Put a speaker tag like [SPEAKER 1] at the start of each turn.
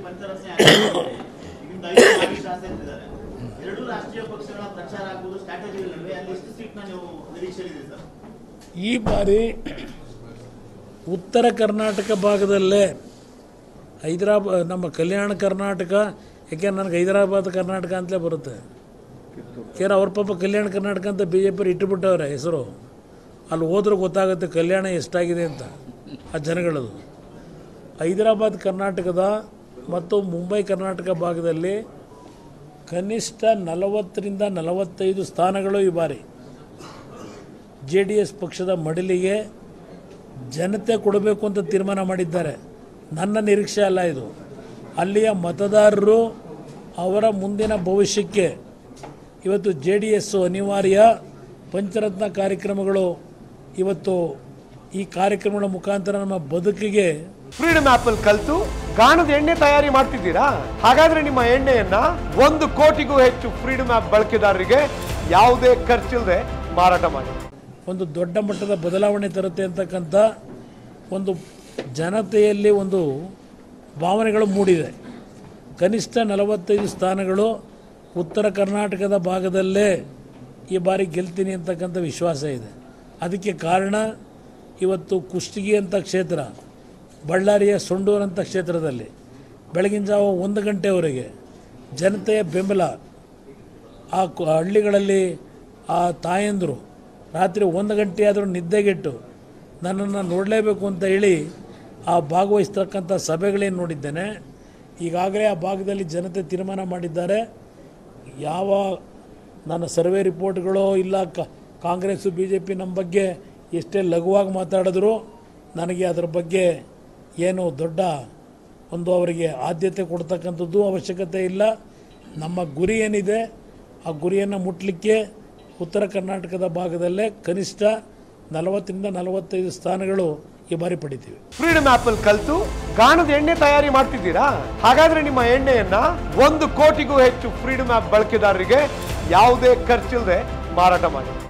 [SPEAKER 1] ಈ ಬಾರಿ ಉತ್ತರ ಕರ್ನಾಟಕ ಭಾಗದಲ್ಲೇ ಹೈದರಾಬಾದ್ ನಮ್ಮ ಕಲ್ಯಾಣ ಕರ್ನಾಟಕ, ಯಾಕೆಂದ್ರೆ ನನಗೆ ಹೈದರಾಬಾದ್ ಕರ್ನಾಟಕ ಅಂತಲೇ ಬರುತ್ತೆ. ಯಾಕೆಂದ್ರೆ ಅವ್ರ ಪಾಪ ಕಲ್ಯಾಣ ಕರ್ನಾಟಕ ಅಂತ BJP ಇಟ್ಟುಬಿಟ್ಟವ್ರೆ ಹೆಸರು. ಅಲ್ಲಿ ಹೋದ್ರೆ ಗೊತ್ತಾಗುತ್ತೆ ಕಲ್ಯಾಣ ಎಷ್ಟಾಗಿದೆ ಅಂತ ಆ ಜನಗಳದು. ಹೈದರಾಬಾದ್ ಕರ್ನಾಟಕದ ಮತ್ತು ಮುಂಬೈ ಕರ್ನಾಟಕ ಭಾಗದಲ್ಲಿ ಕನಿಷ್ಠ 40ರಿಂದ 45 ಸ್ಥಾನಗಳು ಈ ಬಾರಿ JDS ಪಕ್ಷದ ಮಡಿಲಿಗೆ ಜನತೆ ಕೊಡಬೇಕು ಅಂತ ತೀರ್ಮಾನ ಮಾಡಿದ್ದಾರೆ. ನನ್ನ ನಿರೀಕ್ಷೆ ಅಲ್ಲ ಇದು. ಅಲ್ಲಿಯ ಮತದಾರರು ಅವರ ಮುಂದಿನ ಭವಿಷ್ಯಕ್ಕೆ ಇವತ್ತು JDS ಅನಿವಾರ್ಯ. ಪಂಚರತ್ನ ಕಾರ್ಯಕ್ರಮಗಳು ಇವತ್ತು ಈ ಕಾರ್ಯಕ್ರಮಗಳ ಮುಖಾಂತರ ನಮ್ಮ ಬದುಕಿಗೆ
[SPEAKER 2] ಫ್ರೀಡಮ್ ಆಪಲ್ ಕಲಿತು ಗಾಣದ ಎಣ್ಣೆ ತಯಾರಿ ಮಾಡ್ತಿದ್ದೀರಾ? ಹಾಗಾದ್ರೆ ನಿಮ್ಮ ಎಣ್ಣೆಯನ್ನ 1 ಕೋಟಿಗೂ ಹೆಚ್ಚು ಫ್ರೀಡಮ್ ಆಪ್ ಬಳಕೆದಾರರಿಗೆ ಯಾವುದೇ ಖರ್ಚಿಲ್ಲದೆ ಮಾರಾಟ ಮಾಡಿ
[SPEAKER 1] ಒಂದು ದೊಡ್ಡ ಮಟ್ಟದ ಬದಲಾವಣೆ ತರುತ್ತೆ ಅಂತಕ್ಕಂಥ ಒಂದು ಜನತೆಯಲ್ಲಿ ಒಂದು ಭಾವನೆಗಳು ಮೂಡಿದೆ. ಕನಿಷ್ಠ 45 ಸ್ಥಾನಗಳು ಉತ್ತರ ಕರ್ನಾಟಕದ ಭಾಗದಲ್ಲೇ ಈ ಬಾರಿ ಗೆಲ್ತೀನಿ ಅಂತಕ್ಕಂಥ ವಿಶ್ವಾಸ ಇದೆ. ಅದಕ್ಕೆ ಕಾರಣ ಇವತ್ತು ಕುಷ್ಟಗಿ ಅಂತ ಕ್ಷೇತ್ರ, ಬಳ್ಳಾರಿಯ ಸೊಂಡೂರು ಅಂತ ಕ್ಷೇತ್ರದಲ್ಲಿ ಬೆಳಗಿನ ಜಾವ 1 ಗಂಟೆವರೆಗೆ ಜನತೆಯ ಬೆಂಬಲ. ಆ ಹಳ್ಳಿಗಳಲ್ಲಿ ಆ ತಾಯಂದರು ರಾತ್ರಿ 1 ಗಂಟೆ ಆದರೂ ನಿದ್ದೆಗೆಟ್ಟು ನನ್ನನ್ನು ನೋಡಲೇಬೇಕು ಅಂತ ಹೇಳಿ ಆ ಭಾಗವಹಿಸ್ತಕ್ಕಂಥ ಸಭೆಗಳೇನು ನೋಡಿದ್ದೇನೆ. ಈಗಾಗಲೇ ಆ ಭಾಗದಲ್ಲಿ ಜನತೆ ತೀರ್ಮಾನ ಮಾಡಿದ್ದಾರೆ. ಯಾವ ನನ್ನ ಸರ್ವೆ ರಿಪೋರ್ಟ್ಗಳು ಇಲ್ಲ, ಕಾಂಗ್ರೆಸ್ಸು BJP ನಮ್ಮ ಬಗ್ಗೆ ಎಷ್ಟೇ ಲಘುವಾಗಿ ಮಾತಾಡಿದ್ರು ನನಗೆ ಅದರ ಬಗ್ಗೆ ಏನು ದೊಡ್ಡ ಒಂದು ಅವರಿಗೆ ಆದ್ಯತೆ ಕೊಡ್ತಕ್ಕಂಥದ್ದು ಅವಶ್ಯಕತೆ ಇಲ್ಲ. ನಮ್ಮ ಗುರಿ ಏನಿದೆ ಆ ಗುರಿಯನ್ನು ಮುಟ್ಟಲಿಕ್ಕೆ ಉತ್ತರ ಕರ್ನಾಟಕದ ಭಾಗದಲ್ಲೇ ಕನಿಷ್ಠ 40ರಿಂದ 45 ಸ್ಥಾನಗಳು ಈ ಬಾರಿ ಪಡಿತೀವಿ.
[SPEAKER 2] ಫ್ರೀಡಮ್ ಆಪಲ್ ಕಲಿತು ಗಾಣದ ಎಣ್ಣೆ ತಯಾರಿ ಮಾಡ್ತಿದ್ದೀರಾ? ಹಾಗಾದ್ರೆ ನಿಮ್ಮ ಎಣ್ಣೆಯನ್ನ 1 ಕೋಟಿಗೂ ಹೆಚ್ಚು ಫ್ರೀಡಮ್ ಆಪ್ ಬಳಕೆದಾರರಿಗೆ ಯಾವುದೇ ಖರ್ಚಿಲ್ಲದೆ ಮಾರಾಟ ಮಾಡಿ.